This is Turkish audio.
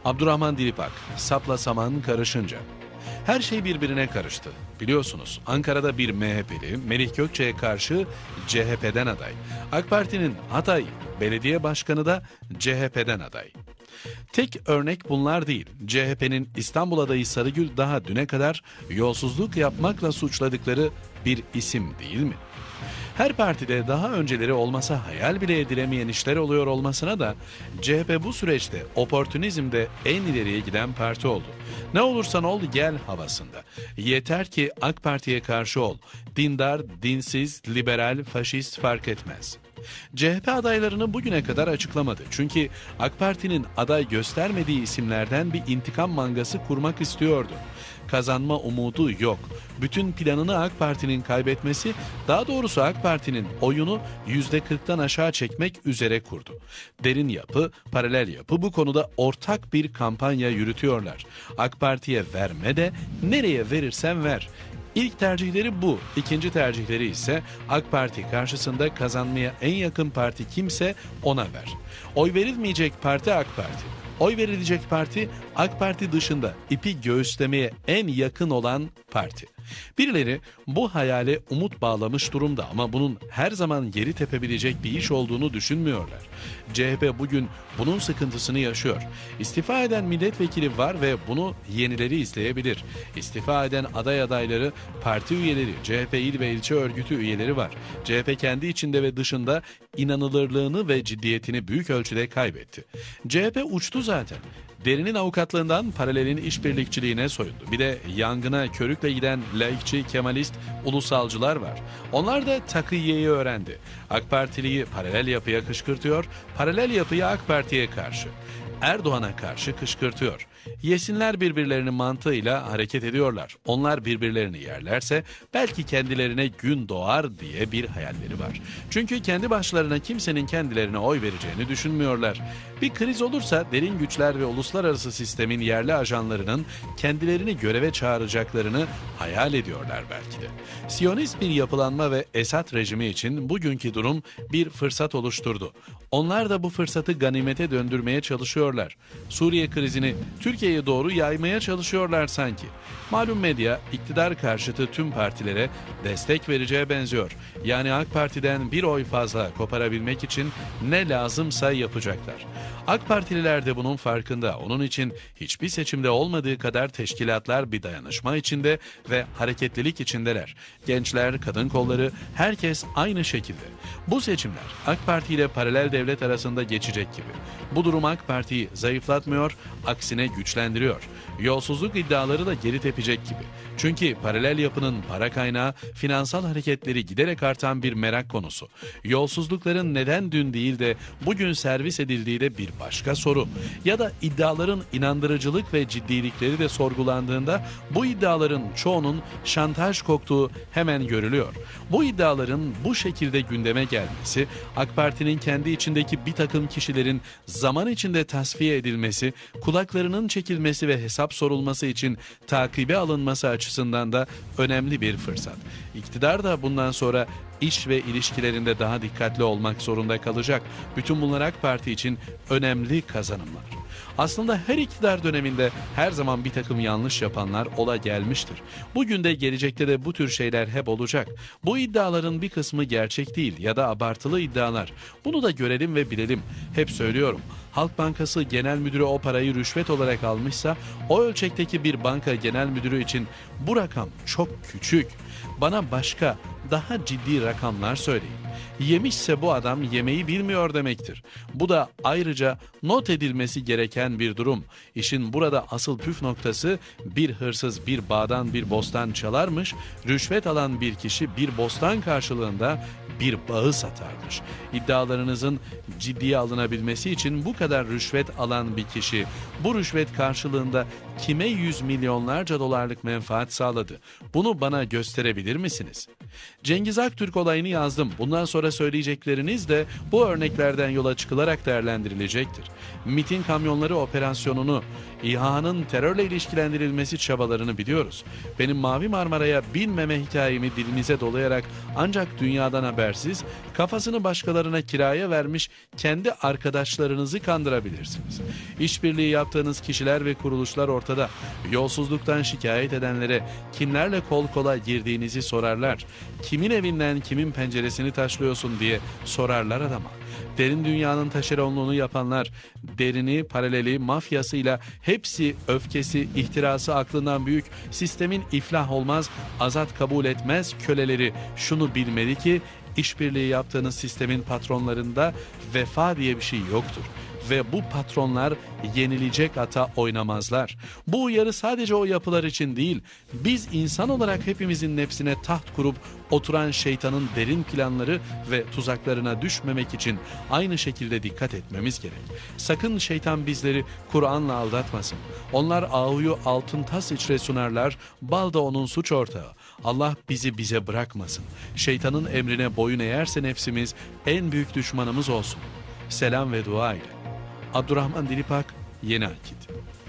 Abdurrahman Dilipak, sapla saman karışınca. Her şey birbirine karıştı. Biliyorsunuz Ankara'da bir MHP'li Melih Gökçe'ye karşı CHP'den aday. AK Parti'nin Hatay belediye başkanı da CHP'den aday. Tek örnek bunlar değil. CHP'nin İstanbul adayı Sarıgül daha düne kadar yolsuzluk yapmakla suçladıkları bir isim değil mi? Her partide daha önceleri olmasa hayal bile edilemeyen işler oluyor olmasına da CHP bu süreçte oportunizmde en ileriye giden parti oldu. Ne olursan ol gel havasında. Yeter ki AK Parti'ye karşı ol. Dindar, dinsiz, liberal, faşist fark etmez. CHP adaylarını bugüne kadar açıklamadı. Çünkü AK Parti'nin aday göstermediği isimlerden bir intikam mangası kurmak istiyordu. Kazanma umudu yok. Bütün planını AK Parti'nin kaybetmesi, daha doğrusu AK Parti'nin oyunu %40'tan aşağı çekmek üzere kurdu. Derin yapı, paralel yapı bu konuda ortak bir kampanya yürütüyorlar. AK Parti'ye verme de nereye verirsen ver. İlk tercihleri bu. İkinci tercihleri ise AK Parti karşısında kazanmaya en yakın parti kimse ona ver. Oy verilmeyecek parti AK Parti. Oy verilecek parti AK Parti dışında ipi göğüslemeye en yakın olan parti. Birileri bu hayale umut bağlamış durumda ama bunun her zaman geri tepebilecek bir iş olduğunu düşünmüyorlar. CHP bugün bunun sıkıntısını yaşıyor. İstifa eden milletvekili var ve bunu yenileri izleyebilir. İstifa eden aday adayları, parti üyeleri, CHP il ve ilçe örgütü üyeleri var. CHP kendi içinde ve dışında inanılırlığını ve ciddiyetini büyük ölçüde kaybetti. CHP uçtu zaten. Derinin avukatlığından paralelin işbirlikçiliğine soyundu. Bir de yangına körükle giden laikçi, kemalist, ulusalcılar var. Onlar da takıyyeyi öğrendi. AK Partiliyi paralel yapıya kışkırtıyor, paralel yapıyı AK Parti'ye karşı. Erdoğan'a karşı kışkırtıyor. Yesinler birbirlerinin mantığıyla hareket ediyorlar. Onlar birbirlerini yerlerse belki kendilerine gün doğar diye bir hayalleri var. Çünkü kendi başlarına kimsenin kendilerine oy vereceğini düşünmüyorlar. Bir kriz olursa derin güçler ve uluslararası sistemin yerli ajanlarının kendilerini göreve çağıracaklarını hayal ediyorlar belki de. Siyonist bir yapılanma ve Esad rejimi için bugünkü durum bir fırsat oluşturdu. Onlar da bu fırsatı ganimete döndürmeye çalışıyorlar. Suriye krizini Türkiye'ye doğru yaymaya çalışıyorlar sanki. Malum medya iktidar karşıtı tüm partilere destek vereceğe benziyor. Yani AK Parti'den bir oy fazla koparabilmek için ne lazımsa yapacaklar. AK Partililer de bunun farkında. Onun için hiçbir seçimde olmadığı kadar teşkilatlar bir dayanışma içinde ve hareketlilik içindeler. Gençler, kadın kolları, herkes aynı şekilde. Bu seçimler AK Parti ile paralel devlet arasında geçecek gibi. Bu durum AK Parti'yi zayıflatmıyor, aksine güçlendiriyor. Yolsuzluk iddiaları da geri tepecek gibi. Çünkü paralel yapının para kaynağı, finansal hareketleri giderek artan bir merak konusu. Yolsuzlukların neden dün değil de bugün servis edildiği de bir başka soru. Ya da iddiaların inandırıcılık ve ciddilikleri de sorgulandığında bu iddiaların çoğunun şantaj koktuğu hemen görülüyor. Bu iddiaların bu şekilde gündeme gelmesi, AK Parti'nin kendi içindeki bir takım kişilerin zaman içinde tasfiye edilmesi, kulaklarının çekilmesi ve hesap sorulması için takibe alınması açısından da önemli bir fırsat. İktidar da bundan sonra iş ve ilişkilerinde daha dikkatli olmak zorunda kalacak. Bütün bunlar AK Parti için önemli kazanımlar. Aslında her iktidar döneminde her zaman bir takım yanlış yapanlar ola gelmiştir. Bugün de gelecekte de bu tür şeyler hep olacak. Bu iddiaların bir kısmı gerçek değil ya da abartılı iddialar. Bunu da görelim ve bilelim. Hep söylüyorum. Halk Bankası Genel Müdürü o parayı rüşvet olarak almışsa o ölçekteki bir banka genel müdürü için bu rakam çok küçük. Bana başka, daha ciddi rakamlar söyleyin. Yemişse bu adam yemeği bilmiyor demektir. Bu da ayrıca not edilmesi gereken bir durum. İşin burada asıl püf noktası bir hırsız bir bağdan bir bostan çalarmış, rüşvet alan bir kişi bir bostan karşılığında bir bağı satarmış. İddialarınızın ciddiye alınabilmesi için bu kadar rüşvet alan bir kişi bu rüşvet karşılığında kime yüz milyonlarca dolarlık menfaat sağladı? Bunu bana gösterebilir misiniz? Cengiz Aktürk olayını yazdım. Bundan sonra söyleyecekleriniz de bu örneklerden yola çıkılarak değerlendirilecektir. MİT'in kamyonları operasyonunu, İHA'nın terörle ilişkilendirilmesi çabalarını biliyoruz. Benim Mavi Marmara'ya binmeme hikayemi dilinize dolayarak ancak dünyadan habersiz, kafasını başkalarına kiraya vermiş kendi arkadaşlarınızı kandırabilirsiniz. İşbirliği yaptığınız kişiler ve kuruluşlar ortada. Yolsuzluktan şikayet edenlere kimlerle kol kola girdiğinizi sorarlar. Kimin evinden kimin penceresini taşlıyorsun diye sorarlar adama. Derin dünyanın taşeronluğunu yapanlar, derini, paraleli, mafyasıyla hepsi öfkesi, ihtirası aklından büyük, sistemin iflah olmaz, azat kabul etmez köleleri şunu bilmeli ki, işbirliği yaptığınız sistemin patronlarında vefa diye bir şey yoktur. Ve bu patronlar yenilecek ata oynamazlar. Bu uyarı sadece o yapılar için değil, biz insan olarak hepimizin nefsine taht kurup oturan şeytanın derin planları ve tuzaklarına düşmemek için aynı şekilde dikkat etmemiz gerek. Sakın şeytan bizleri Kur'an'la aldatmasın. Onlar ahuyu altın tas içre sunarlar, bal da onun suç ortağı. Allah bizi bize bırakmasın. Şeytanın emrine boyun eğerse nefsimiz en büyük düşmanımız olsun. Selam ve dua ile. Abdurrahman Dilipak, Yeni Akit.